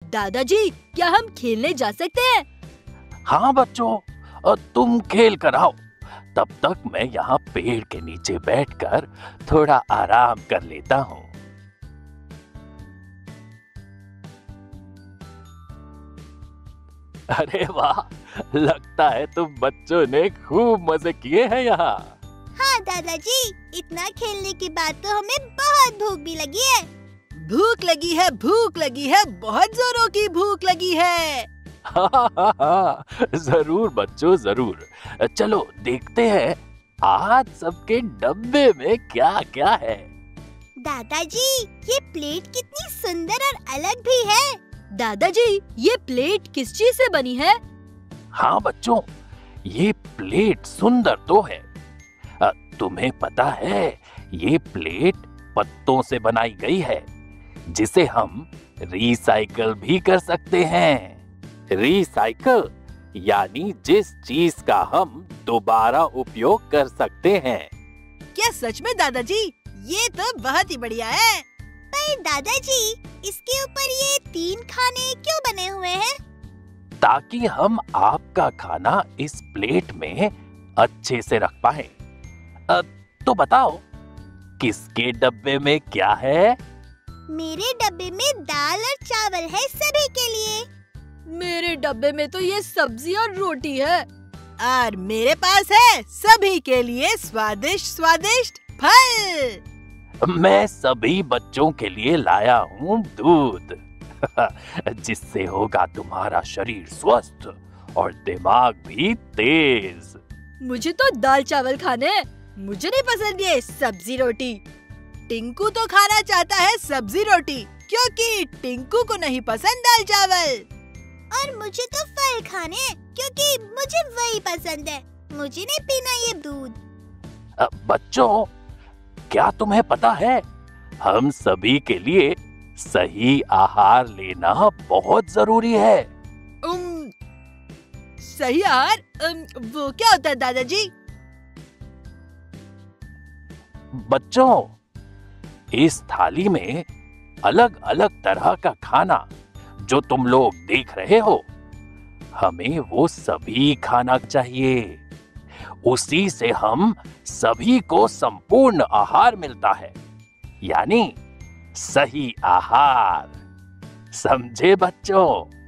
दादाजी, क्या हम खेलने जा सकते हैं? हाँ बच्चों, तुम खेल कर आओ। तब तक मैं यहाँ पेड़ के नीचे बैठकर थोड़ा आराम कर लेता हूँ। अरे वाह, लगता है तुम बच्चों ने खूब मजे किए हैं यहाँ। हाँ दादाजी, इतना खेलने के बाद तो हमें बहुत भूख भी लगी है। भूख लगी है, बहुत जोरों की भूख लगी है। हाँ, जरूर बच्चों जरूर। चलो देखते हैं आज सबके डब्बे में क्या क्या है। दादाजी, ये प्लेट कितनी सुंदर और अलग भी है। दादाजी, ये प्लेट किस चीज से बनी है? हाँ बच्चों, ये प्लेट सुंदर तो है। तुम्हें पता है ये प्लेट पत्तों से बनाई गई है, जिसे हम रिसाइकल भी कर सकते हैं। रिसाइकल यानी जिस चीज का हम दोबारा उपयोग कर सकते हैं। क्या सच में दादाजी? ये तो बहुत ही बढ़िया है। पर दादाजी, इसके ऊपर ये 3 खाने क्यों बने हुए हैं? ताकि हम आपका खाना इस प्लेट में अच्छे से रख पाए। तो बताओ, किसके डब्बे में क्या है? मेरे डब्बे में दाल और चावल है सभी के लिए। मेरे डब्बे में तो ये सब्जी और रोटी है। और मेरे पास है सभी के लिए स्वादिष्ट स्वादिष्ट फल। मैं सभी बच्चों के लिए लाया हूँ दूध, जिससे होगा तुम्हारा शरीर स्वस्थ और दिमाग भी तेज। मुझे तो दाल चावल खाने हैं। मुझे नहीं पसंद ये सब्जी रोटी। टिंकू तो खाना चाहता है सब्जी रोटी, क्योंकि टिंकू को नहीं पसंद दाल चावल। और मुझे तो फल खाने हैं, क्योंकि मुझे वही पसंद है। मुझे नहीं पीना ये दूध। बच्चों, क्या तुम्हें पता है हम सभी के लिए सही आहार लेना बहुत जरूरी है। सही आहार? वो क्या होता है दादाजी? बच्चों, इस थाली में अलग अलग तरह का खाना जो तुम लोग देख रहे हो, हमें वो सभी खाना चाहिए। उसी से हम सभी को संपूर्ण आहार मिलता है, यानी सही आहार। समझे बच्चों?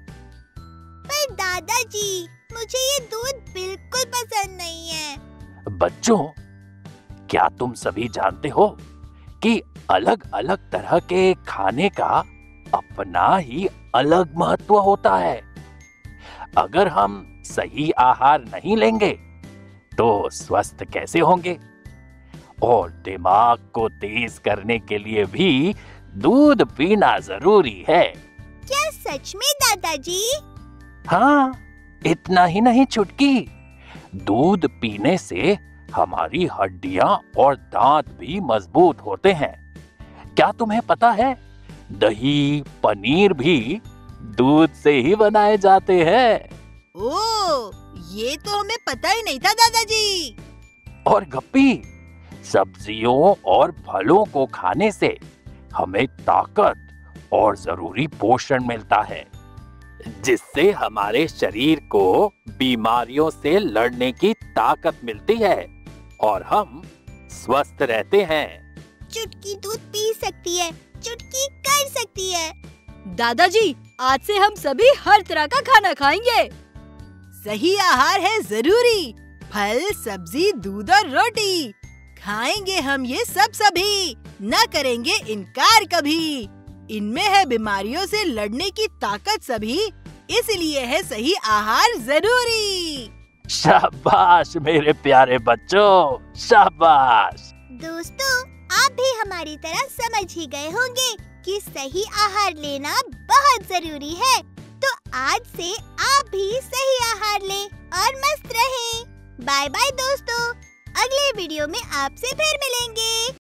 पर दादाजी, मुझे ये दूध बिल्कुल पसंद नहीं है। बच्चों, क्या तुम सभी जानते हो कि अलग अलग तरह के खाने का अपना ही अलग महत्व होता है। अगर हम सही आहार नहीं लेंगे तो स्वस्थ कैसे होंगे? और दिमाग को तेज करने के लिए भी दूध पीना जरूरी है। क्या सच में दादाजी? हाँ, इतना ही नहीं चुटकी, दूध पीने से हमारी हड्डियां और दांत भी मजबूत होते हैं। क्या तुम्हें पता है दही, पनीर भी दूध से ही बनाए जाते हैं। ओह, ये तो हमें पता ही नहीं था दादाजी। और गप्पी, सब्जियों और फलों को खाने से हमें ताकत और जरूरी पोषण मिलता है, जिससे हमारे शरीर को बीमारियों से लड़ने की ताकत मिलती है और हम स्वस्थ रहते हैं। चुटकी दूध पी सकती है, चुटकी कर सकती है। दादाजी, आज से हम सभी हर तरह का खाना खाएंगे। सही आहार है जरूरी। फल, सब्जी, दूध और रोटी खाएंगे हम ये सब सभी, न करेंगे इनकार कभी। इनमें है बीमारियों से लड़ने की ताकत सभी, इसलिए है सही आहार जरूरी। शाबाश मेरे प्यारे बच्चों, शाबाश। दोस्तों, आप भी हमारी तरह समझ ही गए होंगे कि सही आहार लेना बहुत जरूरी है। तो आज से आप भी सही आहार लें और मस्त रहें। बाय बाय दोस्तों, अगले वीडियो में आपसे फिर मिलेंगे।